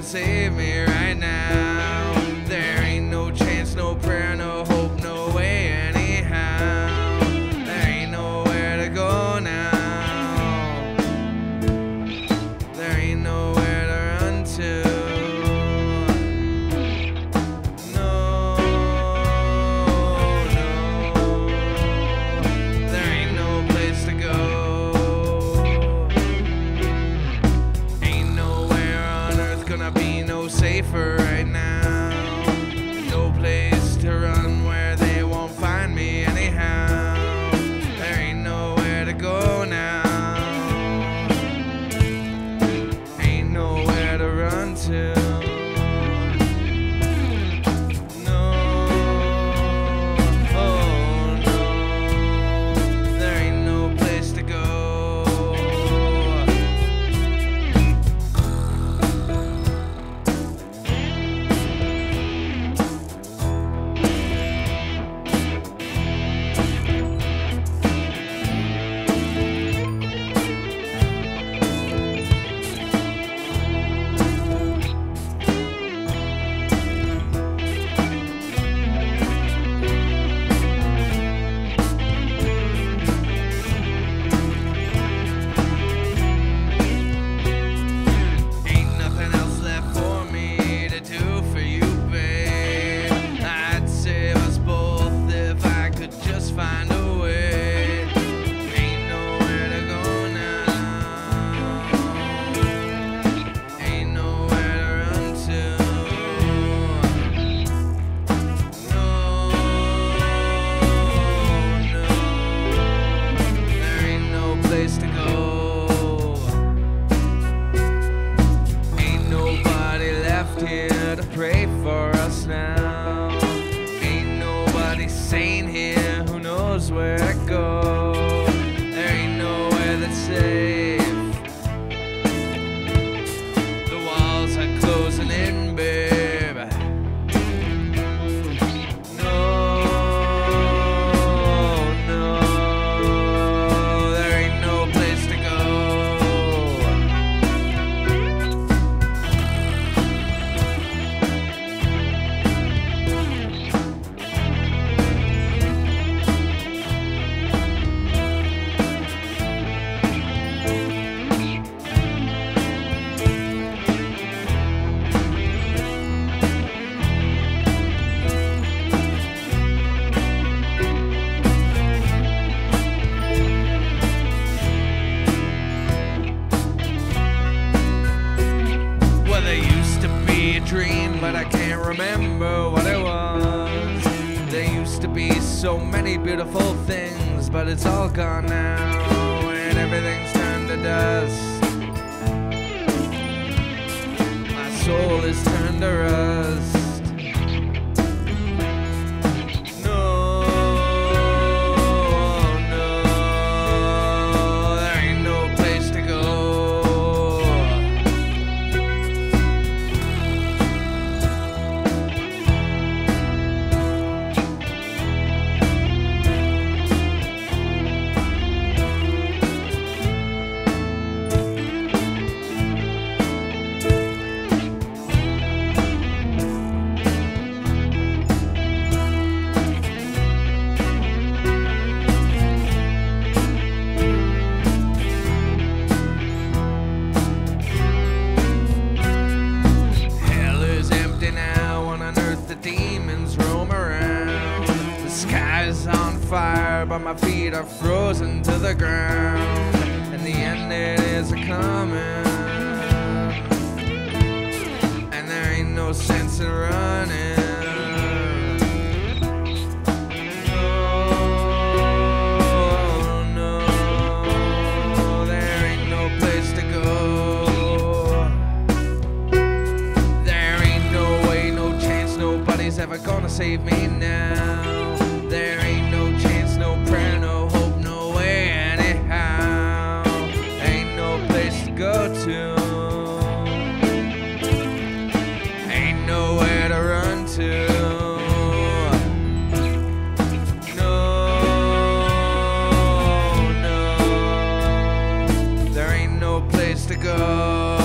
save me right now. There ain't no chance, no prayer, no hope, no way anyhow. There ain't nowhere to go now. There ain't nowhere to run to. No, no, there ain't no place to go. Ain't nowhere on earth gonna be no safer right now. No place to run where they won't find me anyhow. There ain't nowhere to go now. Ain't nowhere to run to. No, oh no, there ain't no place to go. Ain't nothing else left for me to do for you, babe. I'd save us both if I could just find a way. Ain't nowhere to go now. Ain't nowhere to run to. No, no, there ain't no place to go. Ain't nobody left here to pray for us now. Ain't nobody sane here who knows where to go. There ain't nowhere that's safe. The walls are closing in, babe. No, no, there ain't no place to go. Well, there used to be a dream, but I can't remember what it was. There used to be so many beautiful things, but it's all gone now, and everything's turned to dust. My soul is turned to rust. No, no, there ain't no place to go. Hell is empty now, on earth the demons roam around. The sky is on fire, but my feet are frozen to the ground. And the end it is a-coming, and there ain't no sense in running. No, no, there ain't no place to go. There ain't no way, no chance, nobody's ever gonna save me now. There ain't no chance, no prayer, no hope, no way anyhow. Ain't no place to go to. Ain't nowhere to run to. No, no, there ain't no place to go.